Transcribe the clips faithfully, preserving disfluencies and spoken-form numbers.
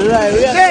Alright, we are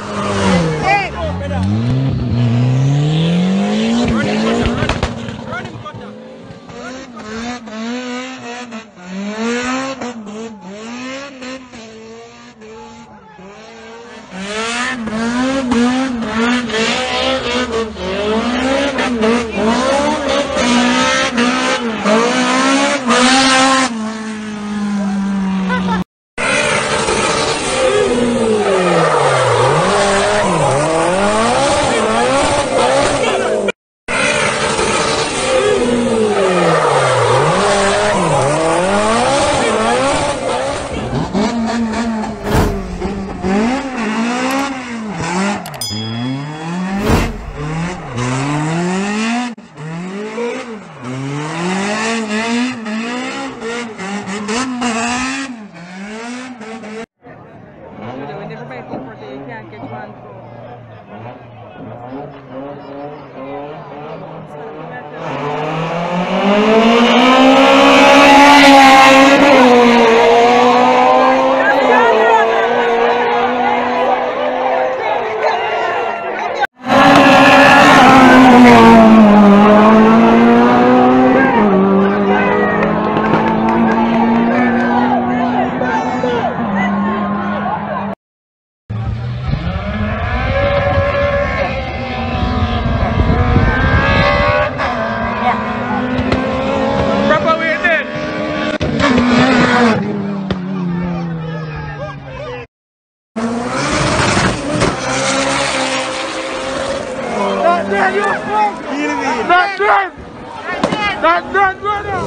Not dead! Not dead, brother!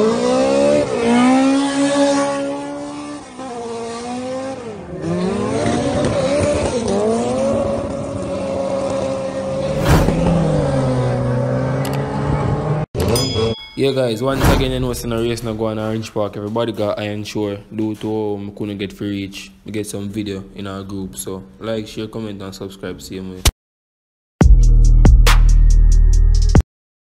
Yeah guys, once again you know it's in a race now go on Orange Park. Everybody got Ironshore due to um, couldn't get free reach. We get some video in our group. So like, share, comment and subscribe. See you, mate.